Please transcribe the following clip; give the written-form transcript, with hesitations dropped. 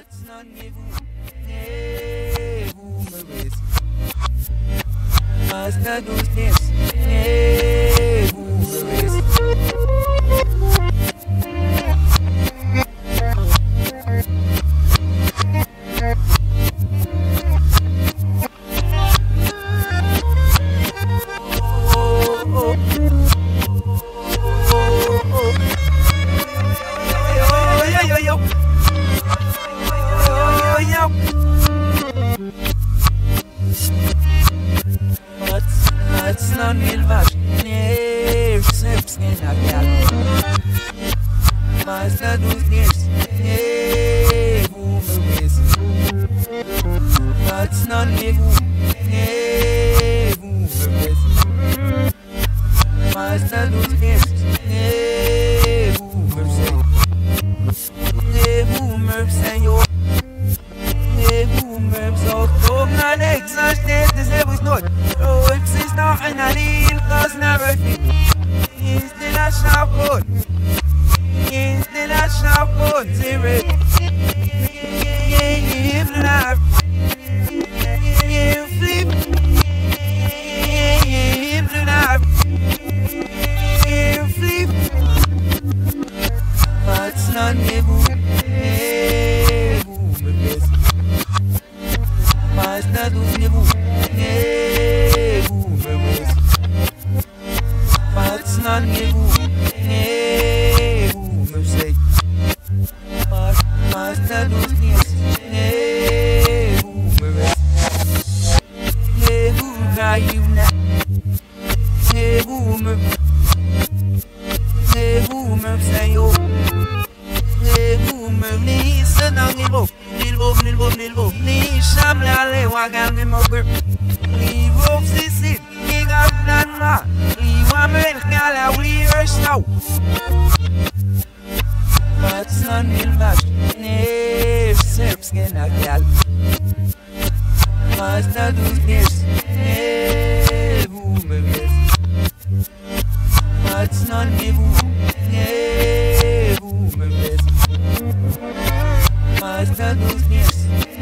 Maintenant ne vous me baissez. Hasta dos pies, vous me baissez. Maintenant il va venir, c'est ce qu'il a fait. Hasta dos pies, vous me baissez. Maintenant vous me baissez. Hasta dos pies, vous me baissez. Vous me baissez, yo. Vous me baissez. Kom naar niks, als dit is heel iets nooit. Oh, ik zit nog in een heel glas naar het fiets. Is dit een schapot? Is dit een schapot? Zie je? Je flip. Je flip. Je flip. Maintenant vous me baissez. Maintenant vous me baissez. Maintenant vous me baissez. Maintenant vous me baissez. Vous gaillez. Vous me baissez. Vous me baissez dans les mots. Ni shamla le wagan mi mogur. Ni wolf sisit, ni gaflan ma. Ni wamel kala uli ersnau. Maintenant il marche, ne serps genagal. Maintenant dos pies, vous me baissez. Maintenant vous me baissez. Hasta dos pies.